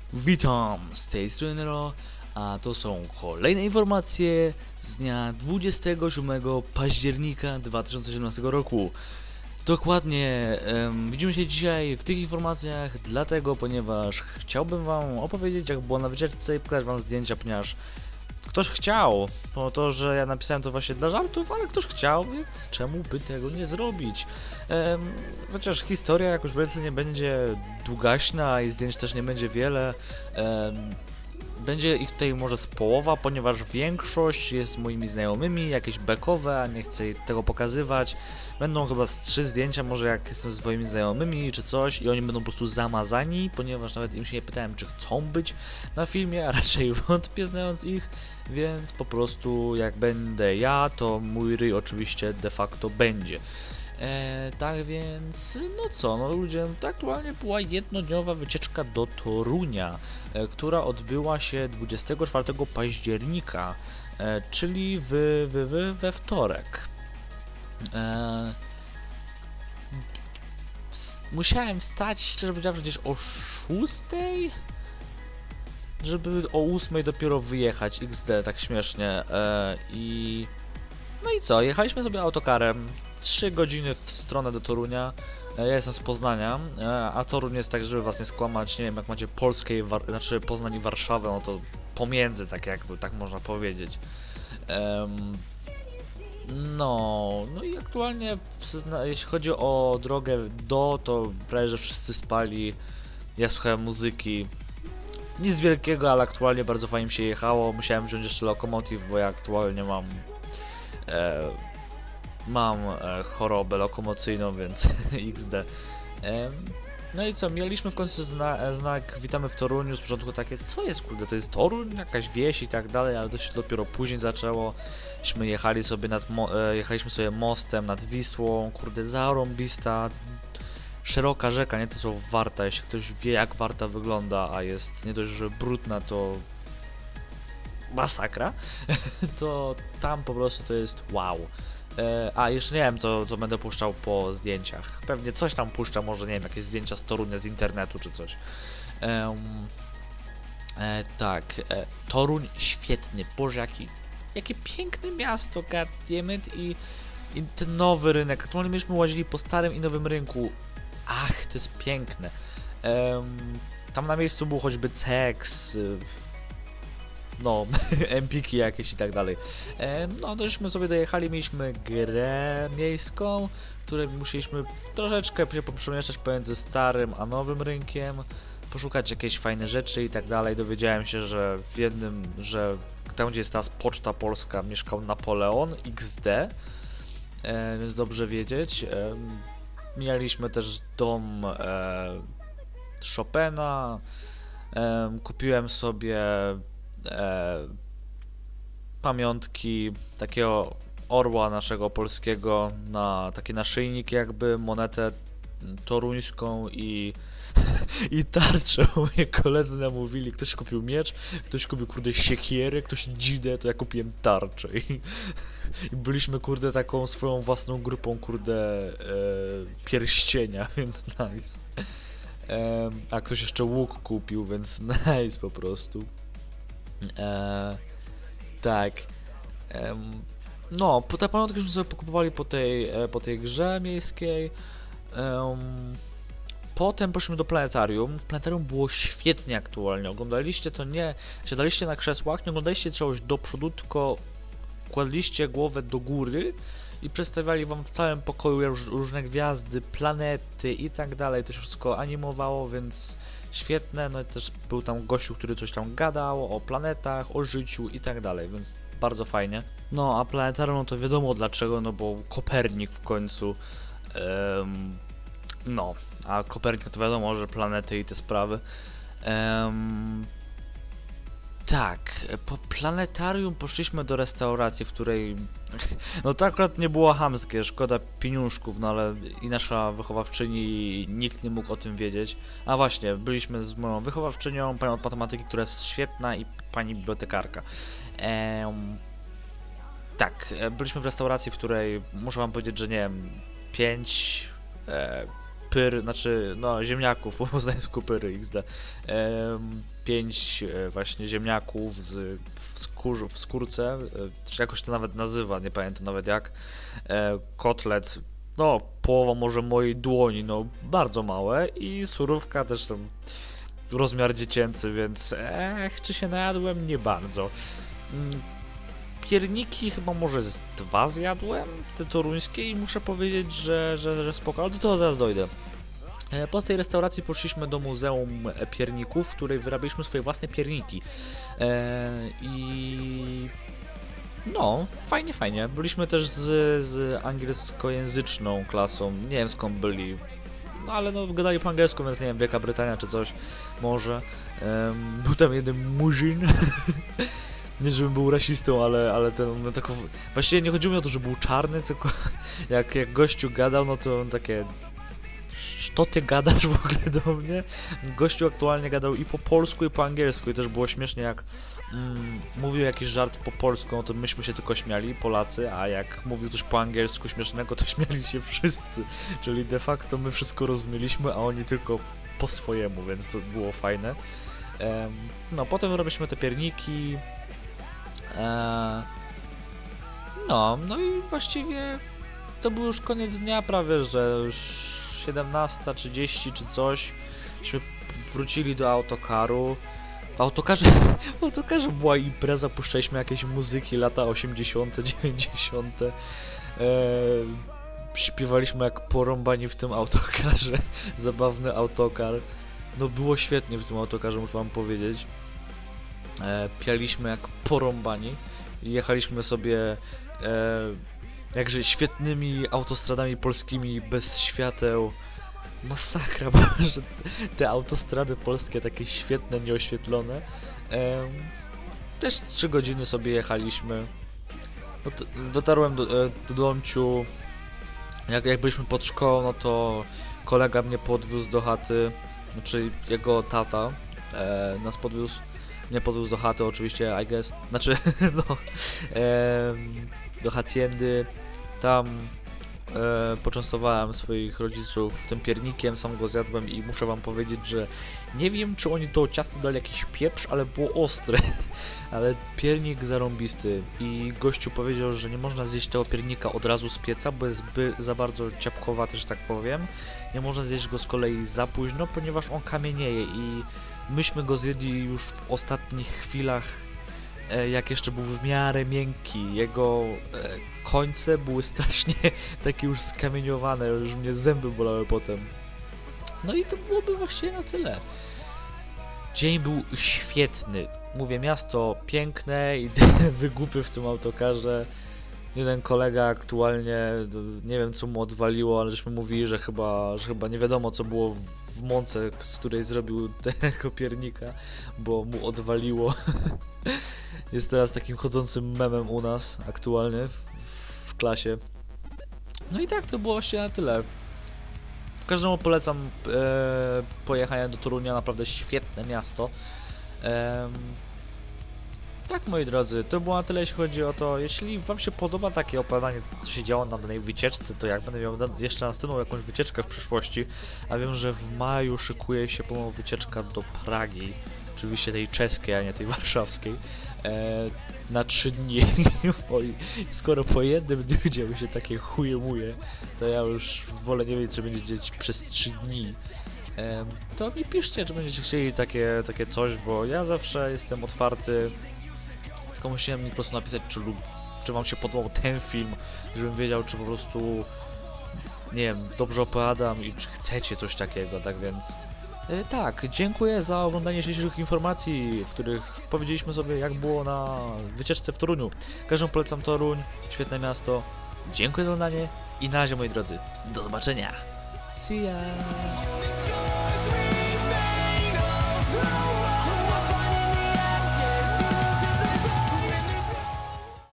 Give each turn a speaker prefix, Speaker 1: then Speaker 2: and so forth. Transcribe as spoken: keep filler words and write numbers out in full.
Speaker 1: Witam, z tej strony Nero, a to są kolejne informacje z dnia dwudziestego siódmego października dwa tysiące siedemnastego roku. Dokładnie, um, widzimy się dzisiaj w tych informacjach, dlatego, ponieważ chciałbym wam opowiedzieć, jak było na wycieczce i pokazać wam zdjęcia, ponieważ ktoś chciał, po to, że ja napisałem to właśnie dla żartów, ale ktoś chciał, więc czemu by tego nie zrobić? Um, chociaż historia jakoś więcej nie będzie długaśna i zdjęć też nie będzie wiele. Um, Będzie ich tutaj może z połowa, ponieważ większość jest moimi znajomymi, jakieś bekowe, a nie chcę tego pokazywać. Będą chyba z trzy zdjęcia, może jak jestem z swoimi znajomymi czy coś i oni będą po prostu zamazani, ponieważ nawet im się nie pytałem, czy chcą być na filmie, a raczej wątpię, znając ich, więc po prostu jak będę ja, to mój ryj oczywiście de facto będzie. E, tak więc, no co, no ludzie, to aktualnie była jednodniowa wycieczka do Torunia, e, która odbyła się dwudziestego czwartego października, e, czyli w, w, w, we wtorek. E, musiałem wstać, szczerze powiedziawszy, gdzieś o szóstej, żeby o ósmej dopiero wyjechać, iks de, tak śmiesznie, e, i... No i co, jechaliśmy sobie autokarem trzy godziny w stronę do Torunia. Ja jestem z Poznania, a Toruń jest tak, żeby was nie skłamać, nie wiem, jak macie Polskę, znaczy Poznań i Warszawę, no to pomiędzy, tak jakby, tak można powiedzieć. Um, no, no i aktualnie, jeśli chodzi o drogę do, to prawie, że wszyscy spali. Ja słuchałem muzyki. Nic wielkiego, ale aktualnie bardzo fajnie mi się jechało. Musiałem wziąć jeszcze lokomotyw, bo ja aktualnie mam E, mam e, chorobę lokomocyjną, więc iks de. E, no i co, mieliśmy w końcu zna, znak witamy w Toruniu, z początku takie, co jest, kurde, to jest Toruń, jakaś wieś i tak dalej, ale to się dopiero później zaczęło. Myśmy jechali sobie nad, e, jechaliśmy sobie mostem nad Wisłą, kurde, zarąbista, szeroka rzeka, nie to co Warta, jeśli ktoś wie, jak Warta wygląda, a jest nie dość, że brudna, to masakra, to tam po prostu to jest wow. E, a jeszcze nie wiem, co, co będę puszczał po zdjęciach. Pewnie coś tam puszczę, może nie wiem, jakieś zdjęcia z Torunia z internetu czy coś. E, e, tak, e, Toruń świetny, boże jaki, jakie piękne miasto, goddammit, i, i ten nowy rynek. Aktualnie myśmy łazili po starym i nowym rynku. Ach, to jest piękne. E, tam na miejscu był choćby Ceks, no, empiki jakieś i tak dalej. E, no, tośmy sobie dojechali, mieliśmy grę miejską, w której musieliśmy troszeczkę się poprzemieszczać pomiędzy starym a nowym rynkiem, poszukać jakieś fajne rzeczy i tak dalej. Dowiedziałem się, że w jednym, że tam gdzie jest teraz Poczta Polska mieszkał Napoleon, iks de, e, więc dobrze wiedzieć. E, mieliśmy też dom e, Chopina, e, kupiłem sobie E, pamiątki takiego orła naszego polskiego, na taki naszyjnik jakby, monetę toruńską i i tarczę. Moje koledzy namówili, ktoś kupił miecz, ktoś kupił kurde siekierę, ktoś dzidę, to ja kupiłem tarczę i, i byliśmy kurde taką swoją własną grupą kurde e, pierścienia, więc nice. E, a ktoś jeszcze łuk kupił, więc nice po prostu. Eee, tak. Ehm, no, po te pamiątki żeśmy sobie pokupowali po tej, e, po tej grze miejskiej. Ehm, potem poszliśmy do planetarium. W planetarium było świetnie aktualnie. Oglądaliście to nie, siadaliście na krzesłach, nie oglądaliście czegoś do przodu, tylko kładliście głowę do góry i przedstawiali wam w całym pokoju róż, różne gwiazdy, planety i tak dalej. To się wszystko animowało, więc świetne. No i też był tam gościu, który coś tam gadał o planetach, o życiu i tak dalej, więc bardzo fajnie. No a planetarium, no to wiadomo dlaczego, no bo Kopernik w końcu. Um, no, a Kopernik to wiadomo, że planety i te sprawy. Um, Tak, po planetarium poszliśmy do restauracji, w której, no to akurat nie było chamskie, szkoda pieniążków, no ale i nasza wychowawczyni, nikt nie mógł o tym wiedzieć. A właśnie, byliśmy z moją wychowawczynią, panią od matematyki, która jest świetna, i pani bibliotekarka. Ehm, tak, byliśmy w restauracji, w której, muszę wam powiedzieć, że nie wiem, pięć, e, pyr, znaczy no ziemniaków, po poznańsku pyry iks de. Em, pięć e, właśnie ziemniaków z, w, skór, w skórce, e, czy jakoś to nawet nazywa, nie pamiętam nawet jak. E, kotlet, no połowa może mojej dłoni, no bardzo małe i surówka też tam rozmiar dziecięcy, więc ech, czy się najadłem? Nie bardzo. Mm, Pierniki chyba może z dwa zjadłem, te toruńskie, i muszę powiedzieć, że, że, że spoko, ale do tego zaraz dojdę. E, Po tej restauracji poszliśmy do Muzeum Pierników, w której wyrabialiśmy swoje własne pierniki. E, I no, fajnie, fajnie. Byliśmy też z, z angielskojęzyczną klasą, nie wiem skąd byli, no ale no gadali po angielsku, więc nie wiem, Wielka Brytania czy coś, może. Um, był tam jeden murzyn. Nie żebym był rasistą, ale, ale ten, no tako, właściwie nie chodziło mi o to, że był czarny, tylko jak, jak gościu gadał, no to on takie, co ty gadasz w ogóle do mnie? Gościu aktualnie gadał i po polsku, i po angielsku, i też było śmiesznie, jak mm, mówił jakiś żart po polsku, no to myśmy się tylko śmiali, Polacy, a jak mówił coś po angielsku śmiesznego, to śmiali się wszyscy, czyli de facto my wszystko rozumieliśmy, a oni tylko po swojemu, więc to było fajne. Um, no, potem robiliśmy te pierniki. Eee, no, no i właściwie to był już koniec dnia prawie, że już siedemnasta trzydzieści czy coś. Myśmy wrócili do autokaru. W autokarze, w autokarze była impreza, puszczaliśmy jakieś muzyki lata osiemdziesiąte dziewięćdziesiąte. Eee, śpiewaliśmy jak porąbani w tym autokarze. Zabawny autokar. No było świetnie w tym autokarze, muszę wam powiedzieć. E, pialiśmy jak porąbani i jechaliśmy sobie e, jakże świetnymi autostradami polskimi bez świateł. Masakra, bo że te autostrady polskie takie świetne, nieoświetlone. E, też trzy godziny sobie jechaliśmy. Dotarłem do, e, do Domciu. Jak, jak byliśmy pod szkołą, no to kolega mnie podwiózł do chaty, znaczy jego tata e, nas podwiózł. Nie podwiózł do chaty oczywiście, I guess. Znaczy, no, e, do haciendy. Tam e, poczęstowałem swoich rodziców tym piernikiem, sam go zjadłem i muszę wam powiedzieć, że nie wiem, czy oni to ciasto dali jakiś pieprz, ale było ostre. Ale piernik zarąbisty i gościu powiedział, że nie można zjeść tego piernika od razu z pieca, bo jest by za bardzo ciapkowaty, że tak powiem. Nie można zjeść go z kolei za późno, ponieważ on kamienieje i myśmy go zjedli już w ostatnich chwilach, e, jak jeszcze był w miarę miękki. Jego e, końce były strasznie takie już skamieniowane, już mnie zęby bolały potem. No i to byłoby właściwie na tyle. Dzień był świetny. Mówię, miasto piękne i wygłupy w tym autokarze. Jeden kolega aktualnie, nie wiem co mu odwaliło, ale żeśmy mówili, że chyba, że chyba nie wiadomo co było w mące, z której zrobił tego piernika, bo mu odwaliło. Jest teraz takim chodzącym memem u nas aktualnie w, w klasie. No i tak, to było właściwie na tyle. Każdemu polecam e, pojechanie do Torunia, naprawdę świetne miasto. E, tak, moi drodzy, to było na tyle, jeśli chodzi o to. Jeśli wam się podoba takie opowiadanie, co się działo na danej wycieczce, to jak będę miał jeszcze następną jakąś wycieczkę w przyszłości, a wiem, że w maju szykuje się ponowna wycieczka do Pragi, oczywiście tej czeskiej, a nie tej warszawskiej, e, na trzy dni. Oj, skoro po jednym dniu dzieły się takie chuje muje, to ja już wolę nie wiedzieć, co będzie dziać przez trzy dni. E, to mi piszcie, czy będziecie chcieli takie, takie coś, bo ja zawsze jestem otwarty. Tylko musiałem mi po prostu napisać, czy, lub, czy wam się podobał ten film, żebym wiedział, czy po prostu, nie wiem, dobrze opowiadam i czy chcecie coś takiego, tak więc... Yy, tak, dziękuję za oglądanie dzisiejszych informacji, w których powiedzieliśmy sobie, jak było na wycieczce w Toruniu. Każdemu polecam Toruń, świetne miasto. Dziękuję za oglądanie i na razie, moi drodzy. Do zobaczenia. See ya!